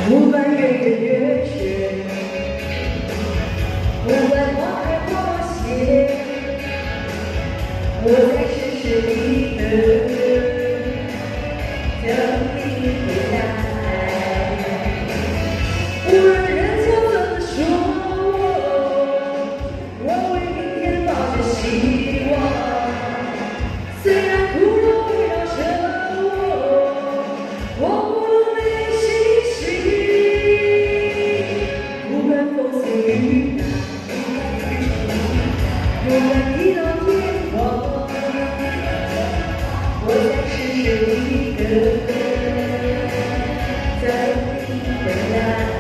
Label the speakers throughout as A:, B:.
A: 不管月圆月缺，不管花开花谢，我在深深地等你回来。无论人家怎么说我为明天抱着希望。虽然苦乐围绕着我不能没信心。不管风随雨打，不管地老天荒，我在深深地等你回来。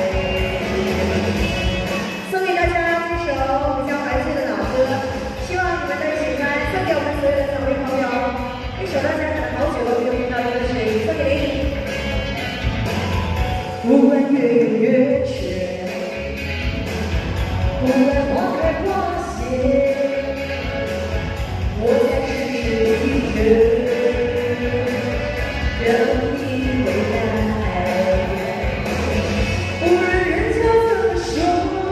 A: 送给大家这首比较怀旧的老歌，希望你们都喜欢。送给我们所有的各位朋友，一首大家可能好久都没有听到的歌曲，送给你。不管月圆月缺，不管花开花谢，我在深深地等你回来。无论人家怎么说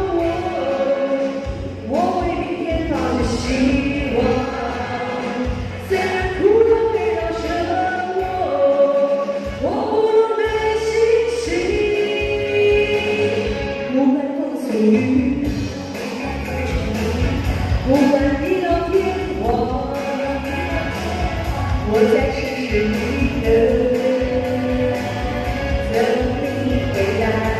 A: 我为明天抱着希望。虽然苦乐围绕着我不能没信心。不管风随雨打，不管地老天荒，我在深深地等你回来。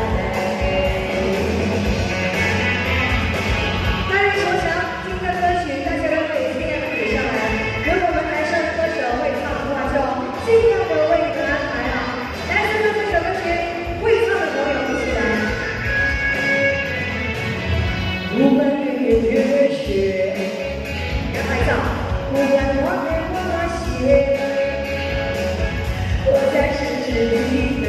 A: 大家说想听的歌曲，大家都可以尽量的写上来。如果我们台上的歌手会唱的话，就尽量的为你们安排好。来，这首歌曲，会唱的朋友一起来。不管月圆月缺，让来唱。不管花开花谢，我在深深地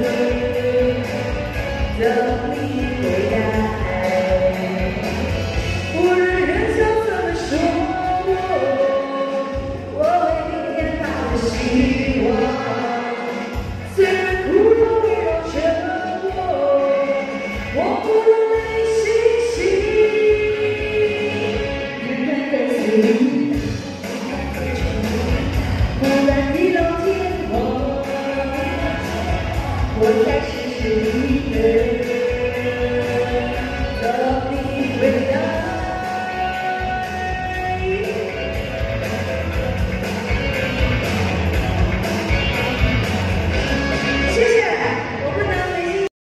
A: 等你回来。无论人家怎么说我为明天抱着希望。虽然苦乐围绕着我不能没信心。不管风随雨打，不管地老天荒，我在深深地